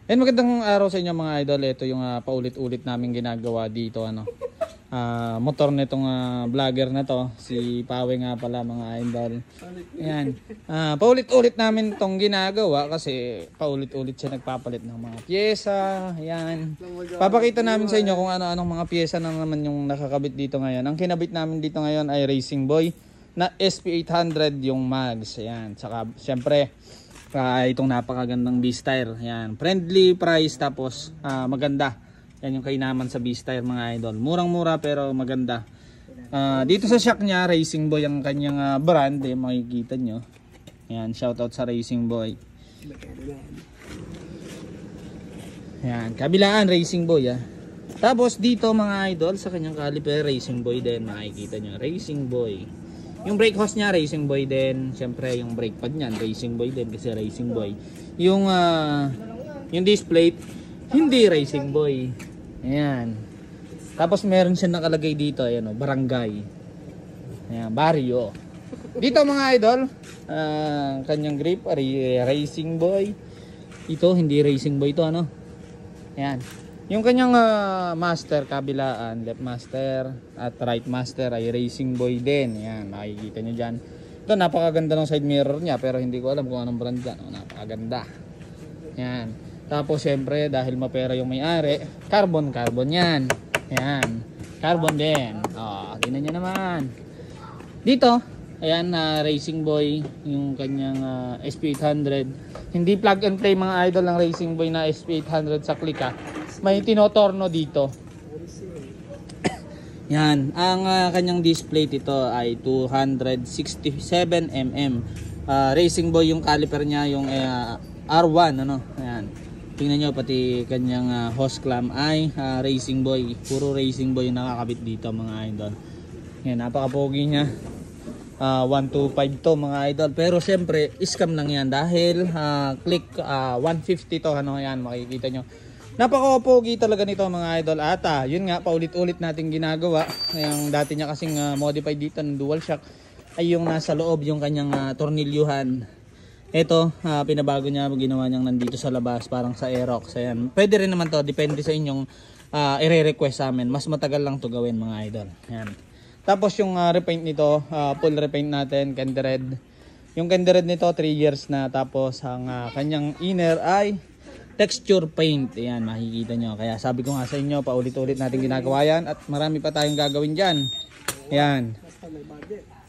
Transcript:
And magandang araw sa inyo mga idol. Ito yung paulit-ulit namin ginagawa dito. Motor nitong vlogger na to. Si Pawe nga pala mga idol. Ayan. Paulit-ulit namin itong ginagawa kasi paulit-ulit siya nagpapalit ng mga pyesa. Ayan. Papakita namin sa inyo kung ano-anong mga pyesa na naman yung nakakabit dito ngayon. Ang kinabit namin dito ngayon ay Racing Boy na SP800 yung mags. Ayan. Saka syempre itong napakagandang B-Style. Ayan, friendly price tapos maganda. Yan yung kainaman sa B-Style mga idol. Murang-mura pero maganda. Dito sa shock niya, Racing Boy ang kanyang brand. Makikita nyo. Ayan, shoutout sa Racing Boy. Ayan, kabilaan Racing Boy. Tapos dito mga idol, sa kanyang caliper, Racing Boy din. Makikita nyo, Racing Boy. Yung brake hose niya, Racing Boy din. Siyempre, yung brake pad niyan, Racing Boy din kasi Racing Boy. Yung disc plate, hindi Racing Boy. Ayan. Tapos meron siya nakalagay dito, ayan o, barangay. Ayan, barrio. Dito mga idol, kanyang grip, Racing Boy. Ito, hindi Racing Boy ito, ano? Ayan. Yung kanyang master, kabilaan, left master at right master ay Racing Boy din. Ayan, makikita nyo dyan. Ito, napakaganda ng side mirror niya pero hindi ko alam kung anong brand yan. Napakaganda. Ayan. Tapos syempre, dahil mapera yung may-ari, carbon yan. Ayan, carbon din. Tingnan nyo naman. Dito, ayan, Racing Boy, yung kanyang SP800. Hindi plug and play mga idol ng Racing Boy na SP800 sa click May tinotorno dito. Yan, ang kanyang display dito ay 267mm. Racing Boy yung caliper niya, yung R1 ano. Ayan. Tingnan nyo pati kanyang hose clamp ay Racing Boy. Puro Racing Boy yung nakakabit dito mga idol. Yan, napaka-pogi niya. 125 to mga idol. Pero siyempre, scam lang yan dahil click 150 to ano yan, makikita nyo. Napaka-pogi talaga nito mga idol. At yun nga, paulit-ulit natin ginagawa. Yung dati niya kasing modified dito ng dual shock ay yung nasa loob yung kanyang tornilyuhan. Ito, pinabago niya, ginawa niyang nandito sa labas parang sa Aerox. Ayan. Pwede rin naman to, depende sa inyong i-request sa amin. Mas matagal lang to gawin mga idol. Ayan. Tapos yung repaint nito, full repaint natin, candy red. Yung candy red nito 3 years na. Tapos ang kanyang inner ay texture paint. Ayan, makikita nyo. Kaya sabi ko nga sa inyo, paulit-ulit natin ginagawa yan. At marami pa tayong gagawin dyan. Ayan.